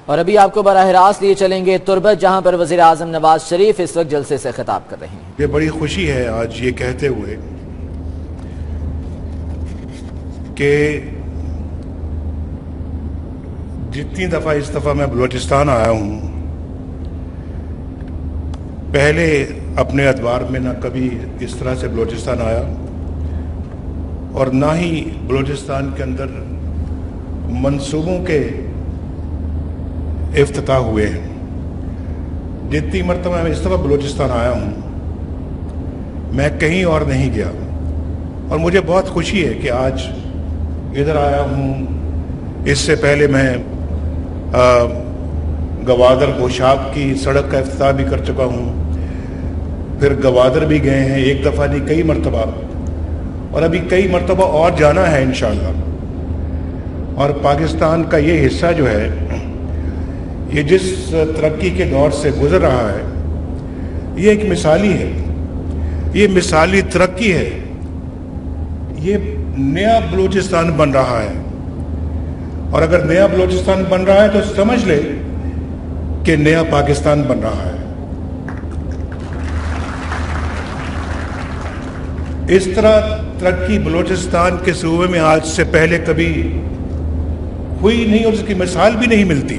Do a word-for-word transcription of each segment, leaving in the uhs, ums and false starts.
اور ابھی آپ کو براہ راست لیے چلیں گے تربت، جہاں پر وزیر اعظم نواز شریف اس وقت جلسے سے خطاب کر رہے ہیں۔ یہ بڑی خوشی ہے آج یہ کہتے ہوئے کہ جتنی دفعہ اس دفعہ میں بلوچستان آیا ہوں، پہلے اپنے ادوار میں نہ کبھی اس طرح سے بلوچستان آیا اور نہ ہی بلوچستان کے اندر منصوبوں کے افتتاح ہوئے ہیں۔ جتنی مرتبہ میں اس دفعہ بلوچستان آیا ہوں، میں کہیں اور نہیں گیا، اور مجھے بہت خوشی ہے کہ آج ادھر آیا ہوں۔ اس سے پہلے میں گوادر گوشاب کی سڑک کا افتتاح بھی کر چکا ہوں، پھر گوادر بھی گئے ہیں، ایک دفعہ نہیں کئی مرتبہ، اور ابھی کئی مرتبہ اور جانا ہے انشاءاللہ۔ اور پاکستان کا یہ حصہ جو ہے، یہ جس ترقی کے دور سے گزر رہا ہے، یہ ایک مثالی ہے، یہ مثالی ترقی ہے، یہ نیا بلوچستان بن رہا ہے۔ اور اگر نیا بلوچستان بن رہا ہے تو سمجھ لے کہ نیا پاکستان بن رہا ہے۔ اس طرح ترقی بلوچستان کے صوبے میں آج سے پہلے کبھی ہوئی نہیں، اور اس کی مثال بھی نہیں ملتی۔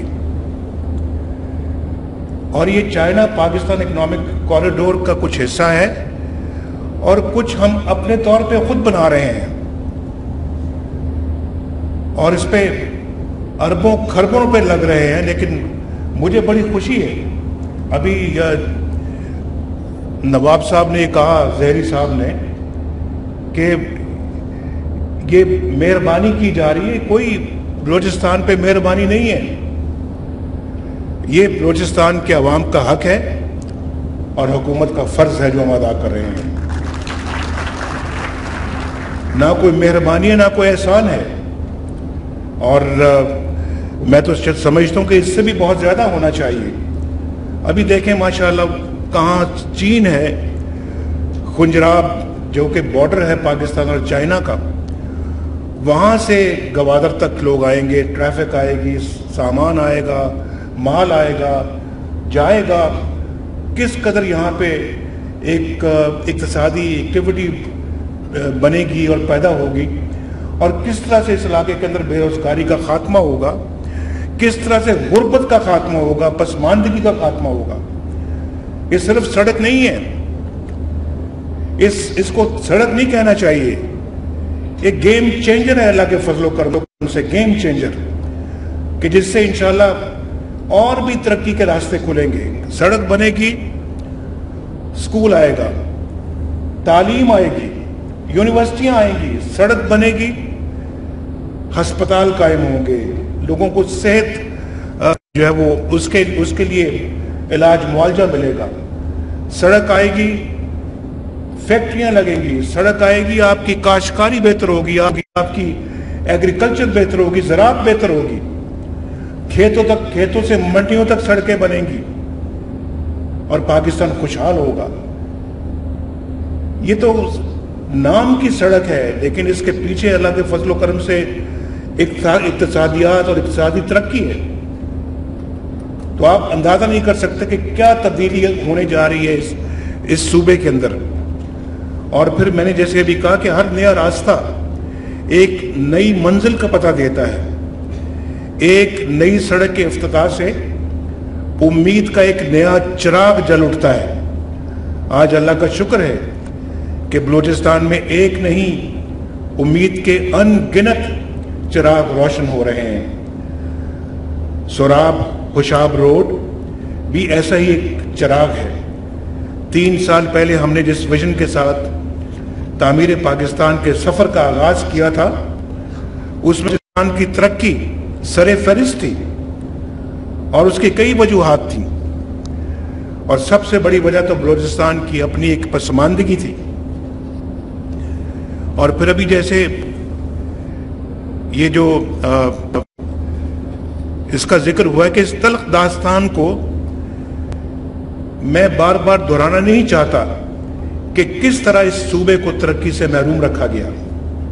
اور یہ چائنا پاکستان اکنامک کوریڈور کا کچھ حصہ ہے، اور کچھ ہم اپنے طور پہ خود بنا رہے ہیں، اور اس پہ اربوں خربوں روپے لگ رہے ہیں۔ لیکن مجھے بڑی خوشی ہے، ابھی نواب صاحب نے کہا، زہری صاحب نے، کہ یہ مہربانی کی جا رہی ہے۔ کوئی بلوچستان پہ مہربانی نہیں ہے، یہ بلوچستان کے عوام کا حق ہے اور حکومت کا فرض ہے جو ہم ادا کر رہے ہیں۔ نہ کوئی مہربانی ہے، نہ کوئی احسان ہے، اور میں تو سمجھتا ہوں کہ اس سے بھی بہت زیادہ ہونا چاہیے۔ ابھی دیکھیں ماشاءاللہ کہاں چین ہے، خنجراب جو کہ بارڈر ہے پاکستان اور چائنا کا، وہاں سے گوادر تک لوگ آئیں گے، ٹریفک آئے گی، سامان آئے گا، مال آئے گا، جائے گا۔ کس قدر یہاں پہ ایک اقتصادی ایکٹیویٹی بنے گی اور پیدا ہوگی، اور کس طرح سے اس علاقے کے اندر بے روزگاری کا خاتمہ ہوگا، کس طرح سے غربت کا خاتمہ ہوگا، پسماندگی کا خاتمہ ہوگا۔ یہ صرف سڑک نہیں ہے، اس اس کو سڑک نہیں کہنا چاہیے، یہ گیم چینجر ہے اللہ کے فضل و کرم سے، گیم چینجر، کہ جس سے انشاءاللہ اور بھی ترقی کے راستے کھلیں گے۔ سڑک بنے گی، اسکول آئے گا، تعلیم آئے گی، یونیورسٹیاں آئیں گی، سڑک بنے گی، ہسپتال قائم ہوں گے، لوگوں کو صحت جو ہے وہ اس کے اس کے لیے علاج معالجہ ملے گا۔ سڑک آئے گی، فیکٹریاں لگیں گی، سڑک آئے گی، آپ کی کاشتکاری بہتر ہوگی، آپ کی ایگریکلچر بہتر ہوگی، زراعت بہتر ہوگی، کھیتوں تک کھیتوں سے منڈیوں تک سڑکیں بنیں گی، اور پاکستان خوشحال ہوگا۔ یہ تو نام کی سڑک ہے، لیکن اس کے پیچھے اللہ کے فضل و کرم سے اقتصادیات اور اقتصادی ترقی ہے۔ تو آپ اندازہ نہیں کر سکتے کہ کیا تبدیلی ہونے جا رہی ہے اس اس صوبے کے اندر۔ اور پھر میں نے جیسے ابھی کہا کہ ہر نیا راستہ ایک نئی منزل کا پتہ دیتا ہے۔ ایک نئی سڑک کے افتتاح سے امید کا ایک نیا چراغ جل اٹھتا ہے۔ آج اللہ کا شکر ہے کہ بلوچستان میں ایک نہیں، امید کے ان گنت چراغ روشن ہو رہے ہیں۔ سوراب خوشاب روڈ بھی ایسا ہی ایک چراغ ہے۔ تین سال پہلے ہم نے جس ویژن کے ساتھ تعمیر پاکستان کے سفر کا آغاز کیا تھا، اس میں پاکستان کی ترقی سر فہرست تھی، اور اس کی کئی وجوہات تھیں، اور سب سے بڑی وجہ تو بلوچستان کی اپنی ایک پسماندگی تھی۔ اور پھر ابھی جیسے یہ جو اس کا ذکر ہوا ہے کہ اس تلخ داستان کو میں بار بار دہرانا نہیں چاہتا کہ کس طرح اس صوبے کو ترقی سے محروم رکھا گیا۔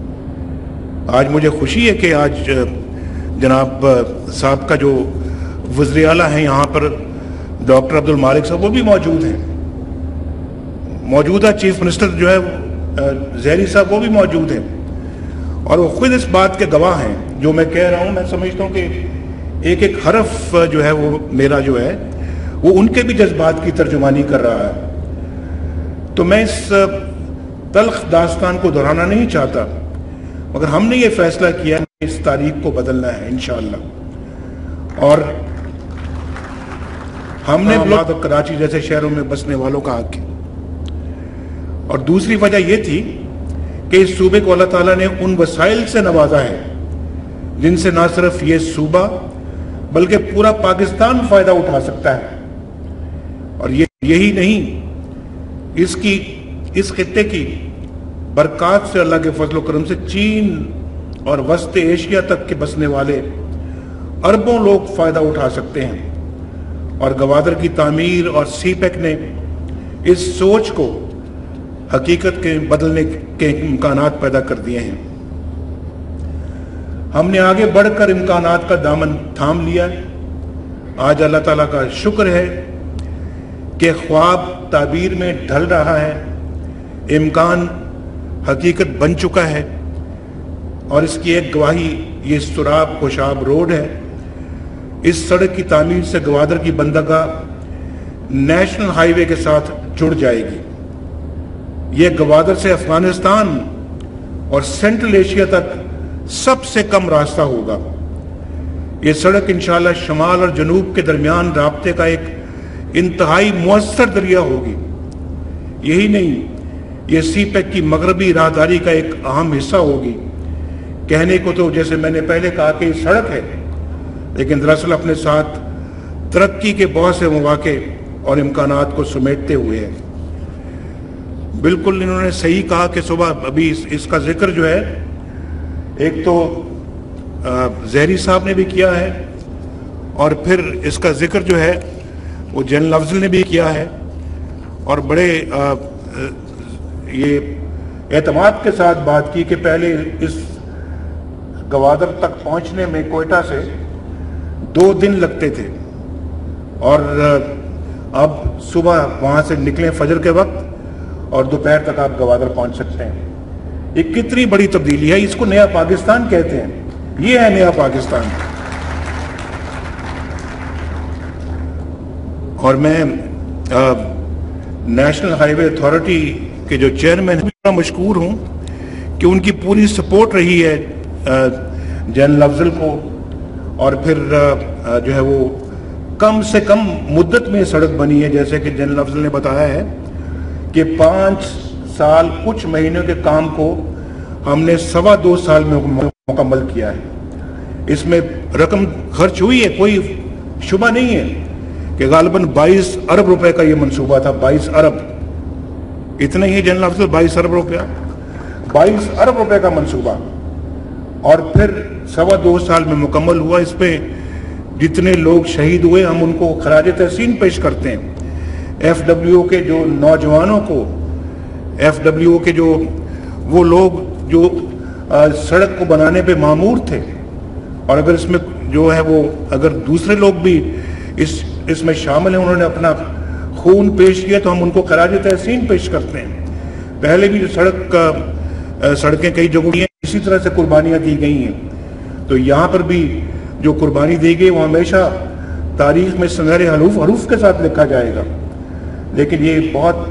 آج مجھے خوشی ہے کہ آج جناب صاحب کا جو वज़ीर आला हैं यहाँ पर डॉक्टर अब्दुल मालिक साहब, वो भी मौजूद हैं। मौजूदा चीफ मिनिस्टर जो है ज़हरी साहब, वो भी मौजूद हैं और वो खुद इस बात के गवाह हैं। जो मैं कह रहा हूँ, मैं समझता हूँ कि एक एक हरफ जो है वो मेरा जो है वो उनके भी जज्बात की तर्जुमानी कर रहा है। तो मैं इस तल्ख दास्तान को दोहराना नहीं चाहता, मगर हमने ये फैसला किया कि इस तारीख को बदलना है इंशाअल्लाह। और हमने ब्लॉक कराची जैसे शहरों में बसने वालों का हक है। और दूसरी वजह यह थी कि इस सूबे को अल्लाह ताला ने उन वसाइल से नवाजा है जिनसे ना सिर्फ ये सूबा बल्कि पूरा पाकिस्तान फायदा उठा सकता है। और ये यही नहीं, इसकी इस खित्ते की बरकत से, अल्लाह के फजल करम से चीन और वस्त एशिया तक के बसने वाले अरबों लोग फायदा उठा सकते हैं। और गवादर की तामीर और सी पैक ने इस सोच को हकीकत के बदलने के इम्कानात पैदा कर दिए हैं। हमने आगे बढ़कर इम्कानात का दामन थाम लिया है। आज अल्लाह ताला का शुक्र है कि ख्वाब ताबीर में ढल रहा है, इम्कान हकीकत बन चुका है। और इसकी एक गवाही ये सुराब खुशाब रोड है। इस सड़क की तामीर से गवादर की बंदरगाह नेशनल हाईवे के साथ जुड़ जाएगी। ये गवादर से अफगानिस्तान और सेंट्रल एशिया तक सबसे कम रास्ता होगा। ये सड़क इंशाअल्लाह शमाल और जनूब के दरमियान राब्ते का एक इंतहाई मुअस्सर दरिया होगी। यही नहीं, ये सी पैक की मगरबी राहदारी का एक अहम हिस्सा होगी। कहने को तो जैसे मैंने पहले कहा कि ये सड़क है, लेकिन दरअसल अपने साथ तरक्की के बहुत से मौके और इम्कानात को समेटते हुए है। बिल्कुल इन्होंने सही कहा कि सुबह अभी इस, इसका जिक्र जो है एक तो ज़हरी साहब ने भी किया है और फिर इसका जिक्र जो है वो जनरल अफजल ने भी किया है। और बड़े आ, ये एतमाद के साथ बात की कि पहले इस गवादर तक पहुंचने में कोयटा से दो दिन लगते थे और अब सुबह वहां से निकले फजर के वक्त और दोपहर तक आप गवादर पहुंच सकते हैं। ये कितनी बड़ी तब्दीली है। इसको नया पाकिस्तान कहते हैं। ये है नया पाकिस्तान। और मैं आ, नेशनल हाईवे अथॉरिटी के जो चेयरमैन हैं, बड़ा मशकूर हूं कि उनकी पूरी सपोर्ट रही है जनरल अफजल को। और फिर आ, जो है वो कम से कम मुद्दत में सड़क बनी है। जैसे कि जनरल अफजल ने बताया है कि पाँच साल कुछ महीनों के काम को हमने सवा दो साल में मुकम्मल किया है। इसमें रकम खर्च हुई है, कोई शुबा नहीं है कि गालिबन बाईस अरब रुपए का ये मंसूबा था। बाईस अरब इतना ही जनरल अफजल, बाईस अरब रुपया, बाईस अरब रुपए का मंसूबा और फिर सवा दो साल में मुकम्मल हुआ। इस पे जितने लोग शहीद हुए हम उनको खराज तहसीन पेश करते हैं। एफ डब्ल्यू ओ के जो नौजवानों को, एफ डब्ल्यू ओ के जो वो लोग जो आ, सड़क को बनाने पे मामूर थे, और अगर इसमें जो है वो अगर दूसरे लोग भी इस इसमें शामिल हैं, उन्होंने अपना खून पेश किया, तो हम उनको खराज तहसीन पेश करते हैं। पहले भी जो सड़क का सड़कें कई जगहों की इसी तरह से कुर्बानियाँ दी गई हैं। तो यहाँ पर भी जो कुर्बानी दी गई वो हमेशा तारीख में सुनहरे हरूफ हरूफ के साथ लिखा जाएगा। लेकिन ये बहुत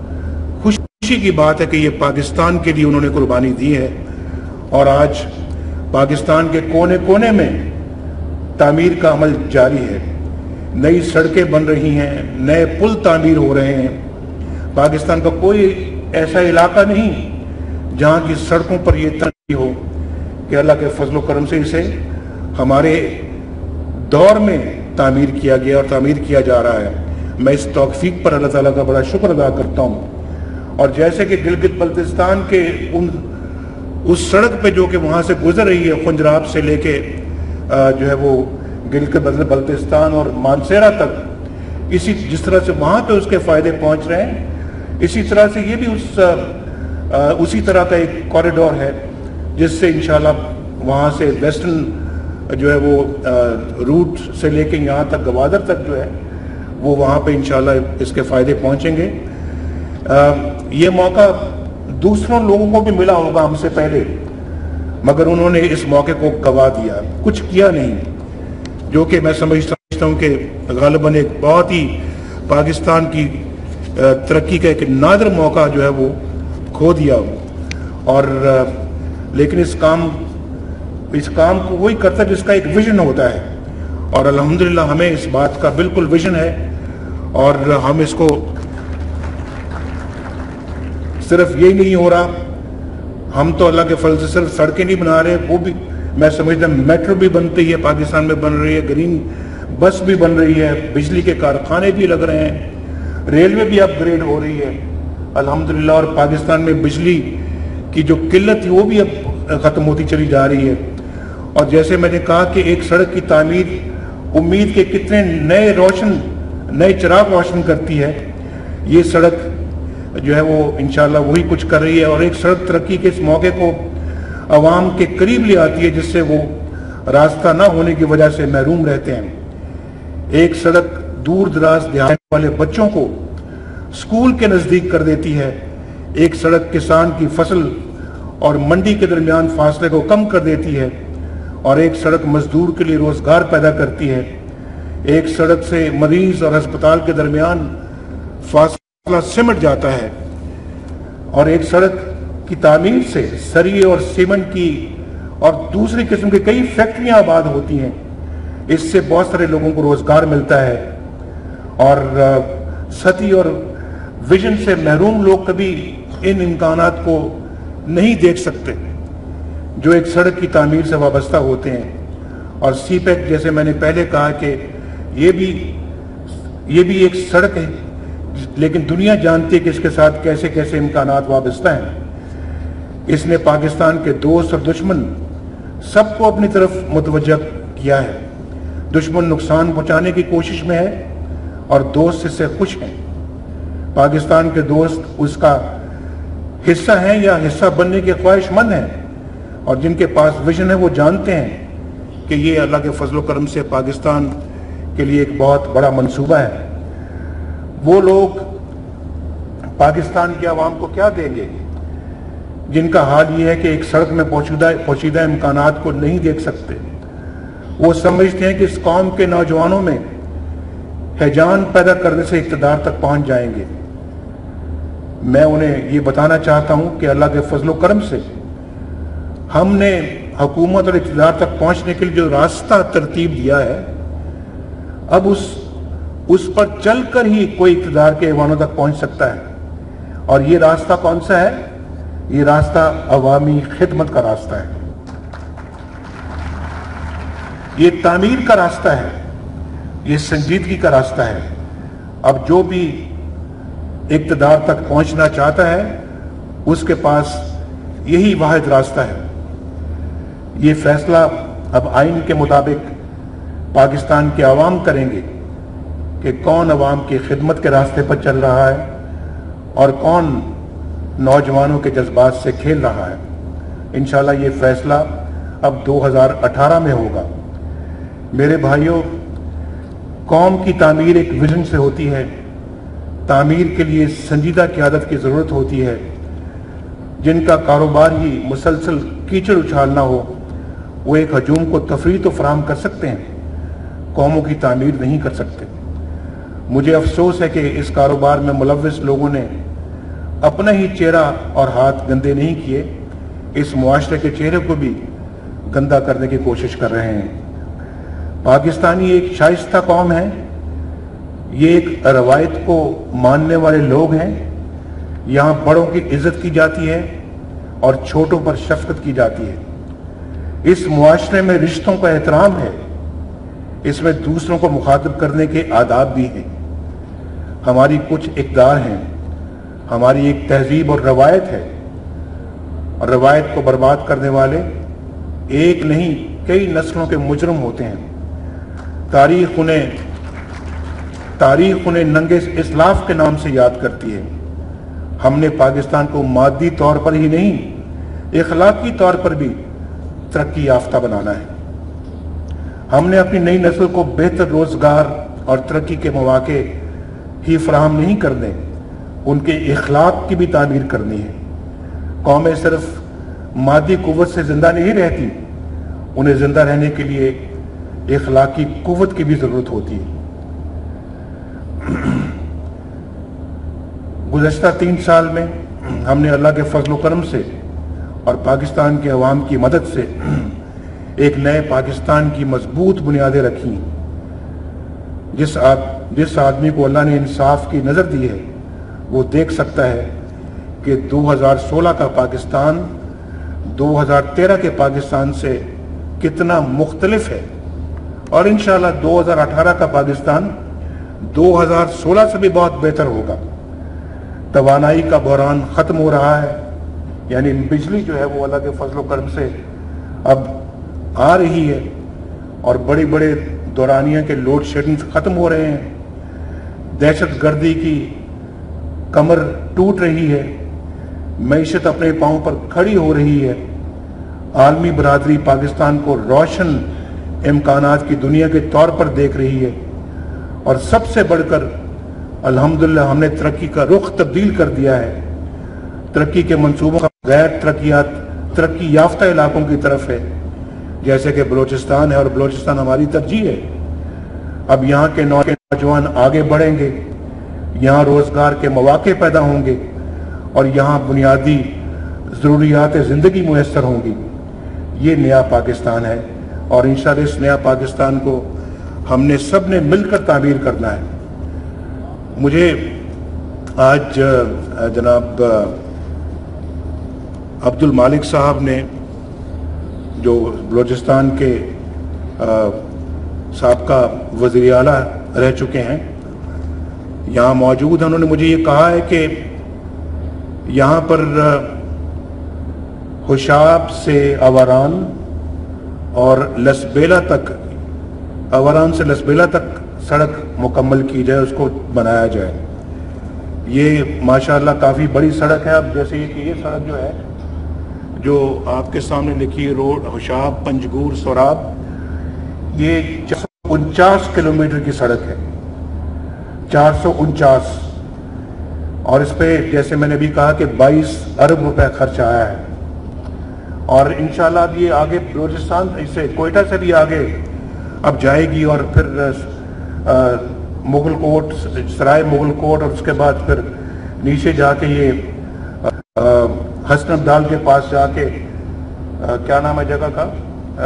खुशी की बात है कि ये पाकिस्तान के लिए उन्होंने कुर्बानी दी है और आज पाकिस्तान के कोने कोने में तामीर का अमल जारी है। नई सड़कें बन रही हैं, नए पुल तामीर हो रहे हैं। पाकिस्तान का कोई ऐसा इलाका नहीं जहाँ की सड़कों पर ये तरक्की हो कि अल्लाह के फजल करम से इसे हमारे दौर में तामीर किया गया और तामीर किया जा रहा है। मैं इस तौफीक पर अल्लाह ताला का बड़ा शुक्र अदा करता हूँ। और जैसे कि गिलगित बल्तिस्तान के उन उस सड़क पे जो कि वहाँ से गुजर रही है, खुंजराब से लेके जो है वो गिलगित बल्तिस्तान और मानसेरा तक, इसी जिस तरह से वहाँ पे उसके फ़ायदे पहुँच रहे हैं, इसी तरह से ये भी उस आ, उसी तरह का एक कॉरिडोर है जिससे इंशाल्लाह वहाँ से वेस्टर्न जो है वो रूट से लेके यहाँ तक गवादर तक जो है वो वहाँ पे इंशाल्लाह इसके फ़ायदे पहुँचेंगे। ये मौका दूसरों लोगों को भी मिला होगा हमसे पहले, मगर उन्होंने इस मौके को गवा दिया, कुछ किया नहीं, जो कि मैं समझता हूँ कि गालिबन एक बहुत ही पाकिस्तान की तरक्की का एक नादर मौका जो है वो खो दिया। और लेकिन इस काम इस काम को वही करता है जिसका एक विजन होता है, और अल्हम्दुलिल्लाह हमें इस बात का बिल्कुल विजन है, और हम इसको सिर्फ यही नहीं हो रहा, हम तो अल्लाह के फल से सिर्फ सड़कें नहीं बना रहे, वो भी मैं समझता हूँ मेट्रो भी बनती है, पाकिस्तान में बन रही है, ग्रीन बस भी बन रही है, बिजली के कारखाने भी लग रहे हैं, रेलवे भी अपग्रेड हो रही है अल्हम्दुलिल्लाह, और पाकिस्तान में बिजली की जो किल्लत थी वो भी अब ख़त्म होती चली जा रही है। और जैसे मैंने कहा कि एक सड़क की तामीर उम्मीद के कितने नए रोशन नए चिराग रोशन करती है, ये सड़क जो है वो इंशाल्लाह वही कुछ कर रही है, और एक सड़क तरक्की के इस मौके को आवाम के करीब ले आती है, जिससे वो रास्ता ना होने की वजह से महरूम रहते हैं। एक सड़क दूर दराज देहात वाले बच्चों को स्कूल के नज़दीक कर देती है, एक सड़क किसान की फसल और मंडी के दरमियान फासले को कम कर देती है, और एक सड़क मजदूर के लिए रोजगार पैदा करती है, एक सड़क से मरीज और अस्पताल के दरमियान फासला सिमट जाता है, और एक सड़क की तामीर से सरिये और सीमेंट की और दूसरी किस्म की कई फैक्ट्रियां आबाद होती हैं, इससे बहुत सारे लोगों को रोजगार मिलता है। और सती और विजन से महरूम लोग कभी इन इम्कानात को नहीं देख सकते जो एक सड़क की तामीर से वाबस्ता होते हैं। और सी पैक जैसे मैंने पहले कहा कि ये भी ये भी एक सड़क है, लेकिन दुनिया जानती है कि इसके साथ कैसे कैसे इम्कानात वाबस्ता हैं। इसने पाकिस्तान के दोस्त और दुश्मन सबको अपनी तरफ मुतवज्जह किया है। दुश्मन नुकसान पहुंचाने की कोशिश में है और दोस्त इससे खुश हैं। पाकिस्तान के दोस्त उसका हिस्सा हैं या हिस्सा बनने के ख्वाहिशमंद हैं, और जिनके पास विजन है वो जानते हैं कि ये अल्लाह के फजल करम से पाकिस्तान के लिए एक बहुत बड़ा मंसूबा है। वो लोग पाकिस्तान की आवाम को क्या देंगे जिनका हाल ये है कि एक सड़क में पहुंचीदा पहुंचीदा इम्कानात को नहीं देख सकते। वो समझते हैं कि इस कौम के नौजवानों में हैजान पैदा करने से इक़्तिदार तक पहुंच जाएंगे। मैं उन्हें ये बताना चाहता हूं कि अल्लाह के फजल करम से हमने हुकूमत और इक़्तिदार तक पहुंचने के लिए जो रास्ता तरतीब दिया है, अब उस उस पर चलकर ही कोई इक़्तिदार के ऐवानों तक पहुंच सकता है। और ये रास्ता कौन सा है? ये रास्ता अवामी खिदमत का रास्ता है, ये तामीर का रास्ता है, ये संजीदगी का रास्ता है। अब जो भी इक़्तिदार तक पहुंचना चाहता है उसके पास यही वाहिद रास्ता है। ये फैसला अब आइन के मुताबिक पाकिस्तान के अवाम करेंगे कि कौन अवाम की खिदमत के रास्ते पर चल रहा है और कौन नौजवानों के जज्बात से खेल रहा है। इंशाल्लाह ये फैसला अब दो हज़ार अठारह में होगा। मेरे भाइयों, कौम की तामीर एक विजन से होती है। तामीर के लिए संजीदा क़यादत की ज़रूरत होती है। जिनका कारोबार ही मुसलसल कीचड़ उछालना हो, वो एक हजूम को तफरीह तो फराहम कर सकते हैं, कौमों की तामीर नहीं कर सकते। मुझे अफसोस है कि इस कारोबार में मुलव्विस लोगों ने अपना ही चेहरा और हाथ गंदे नहीं किए, इस मुआशरे के चेहरे को भी गंदा करने की कोशिश कर रहे हैं। पाकिस्तानी एक शाइस्ता कौम है, ये एक रवायत को मानने वाले लोग हैं। यहाँ बड़ों की इज्जत की जाती है और छोटों पर शफकत की जाती है। इस मुआशरे में रिश्तों का एहतराम है, इसमें दूसरों को मुखातिब करने के आदाब भी हैं। हमारी कुछ इक़्तिदार हैं, हमारी एक तहजीब और रवायत है, और रवायत को बर्बाद करने वाले एक नहीं कई नस्लों के मुजरम होते हैं। तारीख उन्हें तारीख उन्हें नंगे इस्लाफ के नाम से याद करती है। हमने पाकिस्तान को मादी तौर पर ही नहीं, इखलाकी तौर पर भी तरक्की याफ्ता बनाना है। ہم نے اپنی نئی نسل کو بہتر روزگار اور ترقی کے مواقع ہی فراہم نہیں کرنے، ان کے اخلاق کی بھی تعمیر کرنی ہے۔ قومیں صرف مادی قوت سے زندہ نہیں رہتی، انہیں زندہ رہنے کے لیے اخلاقی قوت کی بھی ضرورت ہوتی ہے۔ گزشتہ تین سال میں ہم نے اللہ کے فضل و کرم سے اور پاکستان کے عوام کی مدد سے ایک نئے پاکستان کی مضبوط بنیادیں رکھی۔ جس آد... جس آدمی کو اللہ نے انصاف کی نظر دی ہے وہ دیکھ سکتا ہے کہ دو ہزار سولہ کا پاکستان دو ہزار تیرہ کے پاکستان سے کتنا مختلف ہے، اور انشاءاللہ دو ہزار اٹھارہ کا پاکستان دو ہزار سولہ سے بھی بہت بہتر ہوگا۔ توانائی کا بحران ختم ہو رہا ہے، یعنی بجلی جو ہے وہ اللہ کے فضل و کرم سے اب آ رہی ہے، اور بڑی بڑے دورانیہ کے لوڈ شیڈنگ ختم ہو رہے ہیں۔ دہشت گردی کی کمر ٹوٹ رہی ہے، معیشت اپنے پاؤں پر کھڑی ہو رہی ہے، عالمی برادری پاکستان کو روشن امکانات کی دنیا کے طور پر دیکھ رہی ہے، اور سب سے بڑھ کر الحمدللہ ہم نے ترقی کا رخ تبدیل کر دیا ہے۔ ترقی کے منصوبوں کا غیر ترقیات ترقی یافتہ علاقوں کی طرف ہے، جیسے کہ بلوچستان ہے، اور بلوچستان ہماری ترجیح ہے۔ اب یہاں کے نوجوان آگے بڑھیں گے، یہاں روزگار کے مواقع پیدا ہوں گے، اور یہاں بنیادی ضروریات زندگی میسر ہوں گی۔ یہ نیا پاکستان ہے، اور انشاءاللہ اس نیا پاکستان کو ہم نے سب نے مل کر تعمیر کرنا ہے۔ مجھے آج جناب عبد المالک صاحب نے، جو بلوچستان کے سابقہ وزیر اعلیٰ رہ چکے ہیں، یہاں موجود ہیں، انہوں نے مجھے یہ کہا ہے کہ یہاں پر خوشاب سے آوران اور لسبیلا تک، آوران سے لسبیلا تک سڑک مکمل کی جائے، اس کو بنایا جائے۔ یہ ماشاءاللہ کافی بڑی سڑک ہے۔ اب جیسے یہ کہ یہ سڑک جو ہے، جو آپ کے سامنے لکھی روڈ خوشاب پنجگور سوراب، یہ چار سو انچاس کلومیٹر کی سڑک ہے، چار سو انچاس، اور اس پہ جیسے میں نے بھی کہا کہ بائیس ارب روپے خرچ آیا ہے، اور انشاءاللہ اب یہ آگے بلوچستان سے کوئٹہ سے بھی آگے اب جائے گی، اور پھر مغل کوٹ، سرائے مغل کوٹ، اور اس کے بعد پھر نیچے جا کے یہ حسن عبدال کے پاس جا کے کیا نام ہے جگہ کا،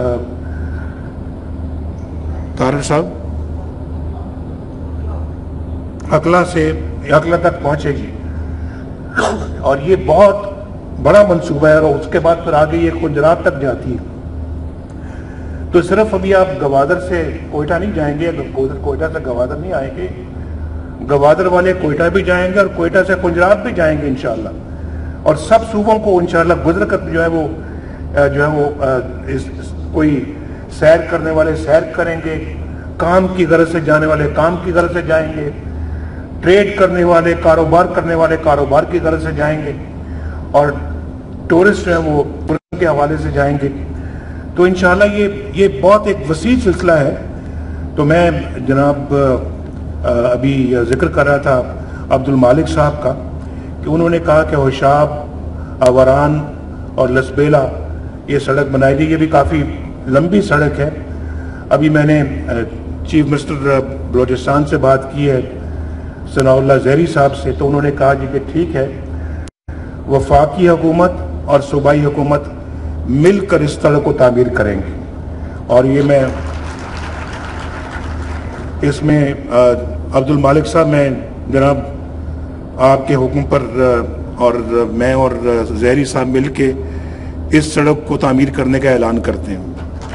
طارق صاحب، اکلا سے اکلا تک پہنچے گی، اور یہ بہت بڑا منصوبہ ہے، اور اس کے بعد پھر آگے یہ کنجرات تک جاتی ہے۔ تو صرف ابھی آپ گوادر سے کوئٹہ نہیں جائیں گے، کوئٹہ سے گوادر نہیں آئیں گے، گوادر والے کوئٹہ بھی جائیں گے، اور کوئٹہ سے کنجرات بھی جائیں گے انشاءاللہ، اور سب صوبوں کو انشاءاللہ گزر کر جو ہے وہ جو ہے وہ کوئی سیر کرنے والے سیر کریں گے، کام کی غرض سے جانے والے کام کی غرض سے جائیں گے، ٹریڈ کرنے والے، کاروبار کرنے والے کاروبار کی غرض سے جائیں گے، اور ٹورسٹ جو ہیں وہ ٹورزم کے حوالے سے جائیں گے۔ تو انشاءاللہ یہ یہ بہت ایک وسیع سلسلہ ہے۔ تو میں جناب ابھی ذکر کر رہا تھا عبد المالک صاحب کا، کہ انہوں نے کہا کہ ہوشاب، آوران اور لسبیلا یہ سڑک بنائی گئی، یہ بھی کافی لمبی سڑک ہے۔ ابھی میں نے چیف منسٹر بلوچستان سے بات کی ہے، ثناء اللہ زہری صاحب سے، تو انہوں نے کہا جی کہ ٹھیک ہے، وفاقی حکومت اور صوبائی حکومت مل کر اس سڑک کو تعمیر کریں گے، اور یہ میں اس میں عبد المالک صاحب میں جناب آپ کے حکم پر اور میں اور زہری صاحب مل کے اس سڑک کو تعمیر کرنے کا اعلان کرتے ہیں۔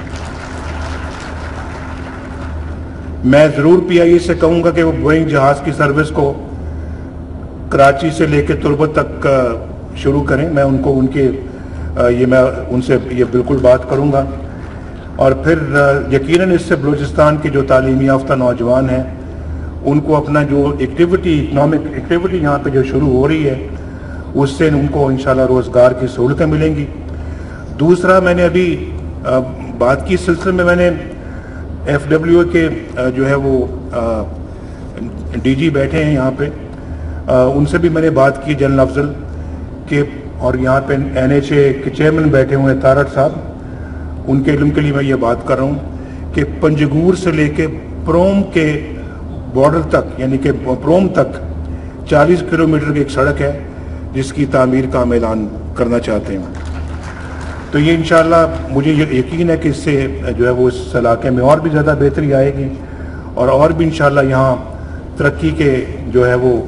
میں ضرور پی آئی اے سے کہوں گا کہ وہ بوئنگ جہاز کی سروس کو کراچی سے لے کے تربت تک شروع کریں۔ میں ان کو ان کے یہ میں ان سے یہ بالکل بات کروں گا، اور پھر یقیناً اس سے بلوچستان کے جو تعلیمی یافتہ نوجوان ہیں ان کو اپنا جو ایکٹیویٹی اکنامک ایکٹیویٹی یہاں پہ جو شروع ہو رہی ہے اس سے ان کو انشاءاللہ روزگار کی سہولتیں ملیں گی۔ دوسرا، میں نے ابھی بات کی سلسلے میں میں نے ایف ڈبلیو کے جو ہے وہ ڈی جی بیٹھے ہیں یہاں پہ، ان سے بھی میں نے بات کی، جنرل افضل کے، اور یہاں پہ این ایچ اے کے چیئرمین بیٹھے ہوئے ہیں تارٹ صاحب، ان کے علم کے لیے میں یہ بات کر رہا ہوں کہ پنجگور سے لے کے پروم کے بارڈر تک، یعنی کہ پروم تک چالیس کلومیٹر کی ایک سڑک ہے جس کی تعمیر کا ہم اعلان کرنا چاہتے ہیں۔ تو یہ انشاءاللہ مجھے یقین ہے کہ اس سے جو ہے وہ اس علاقے میں اور بھی زیادہ بہتری آئے گی، اور اور بھی انشاءاللہ یہاں ترقی کے جو ہے وہ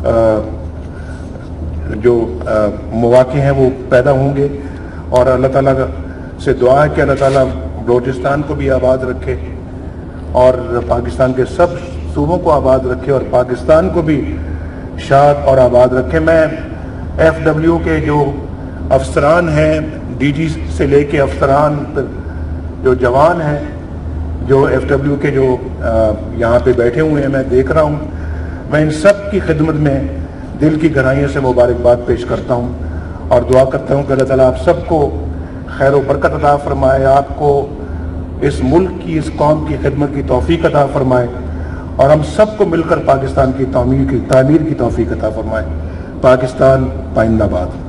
جو مواقع ہیں وہ پیدا ہوں گے، اور اللہ تعالیٰ سے دعا ہے کہ اللہ تعالیٰ بلوچستان کو بھی آباد رکھے اور پاکستان کے سب صوبوں کو آباد رکھے اور پاکستان کو بھی شاد اور آباد رکھے۔ میں ایف ڈبلیو کے جو افسران ہیں، ڈی جی سے لے کے افسران جو جوان ہیں، جو ایف ڈبلیو کے جو یہاں پہ بیٹھے ہوئے ہیں، میں دیکھ رہا ہوں، میں ان سب کی خدمت میں دل کی گہرائیوں سے مبارکباد پیش کرتا ہوں اور دعا کرتا ہوں کہ اللہ تعالیٰ آپ سب کو خیر و برکت عطا فرمائے، آپ کو اس ملک کی، اس قوم کی خدمت کی توفیق عطا فرمائے، اور ہم سب کو مل کر پاکستان کی تعمیر کی تعمیر کی توفیق عطا فرمائے۔ پاکستان پائندہ باد۔